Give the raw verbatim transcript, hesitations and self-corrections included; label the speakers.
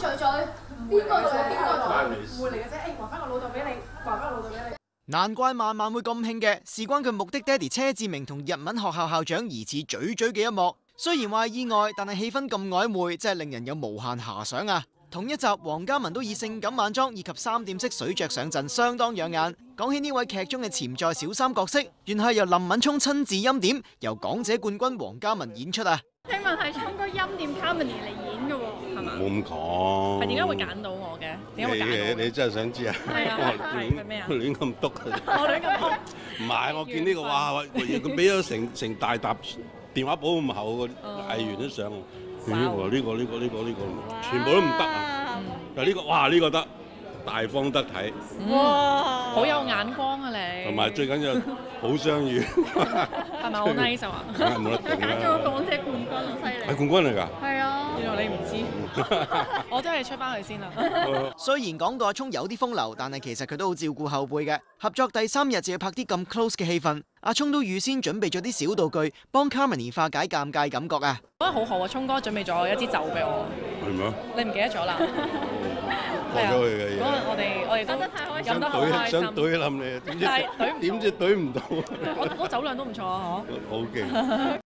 Speaker 1: 嘴嘴，邊個對邊個對？唔會嚟嘅啫，誒，還翻個老豆俾你，還翻個老豆俾你。
Speaker 2: 難怪萬萬會咁興嘅，事關佢目的爹哋車志明同日文學校校長疑似嘴嘴嘅一幕。雖然話係意外，但係氣氛咁曖昧，真係令人有無限遐想啊！同一集，黃嘉文都以性感晚裝以及三點式水着上陣，相當養眼。講起呢位劇中嘅潛在小三角色，原係由林敏聰親自欽點，由港姐冠軍黃嘉文演出啊！
Speaker 3: 聽聞係聰哥欽點 Carmony 嚟演嘅喎，係嘛？
Speaker 4: 冇咁講。
Speaker 3: 係點解會揀到我嘅？點解會揀到？
Speaker 4: 你你真係想知啊？
Speaker 3: 係啊係係咩啊？
Speaker 4: 亂咁篤。
Speaker 3: 我亂咁篤。
Speaker 4: 唔係，我見呢個哇，佢俾咗成成大沓電話簿咁厚個藝員都上。呢個呢個呢個呢個呢個，全部都唔得啊！但呢個哇呢個得，大方得體。
Speaker 3: 哇！好有眼光啊你。
Speaker 4: 同埋最緊要好相遇。
Speaker 3: 係咪好 nice 啊？
Speaker 4: 梗係冇得頂啦！
Speaker 3: 揀咗個港姐冠軍，好犀利。
Speaker 4: 係冠軍嚟㗎？
Speaker 3: 係啊。原來你唔知，我都係出翻去先啦。
Speaker 2: 雖然講到阿聰有啲風流，但係其實佢都好照顧後輩嘅。合作第三日就要拍啲咁 close 嘅戲份，阿聰都預先準備咗啲小道具，幫 Carmony 化解尷尬感覺啊！
Speaker 3: 覺得好好啊，聰哥準備咗一支酒俾我。
Speaker 4: 係咪啊？
Speaker 3: 你唔記得咗啦？
Speaker 4: 過咗去嘅嘢。
Speaker 3: 嗰日我哋我哋都飲得好開心。
Speaker 4: 想懟冧你，點知點知懟唔到？
Speaker 3: 我我酒量都唔錯啊，嗬。
Speaker 4: 好勁。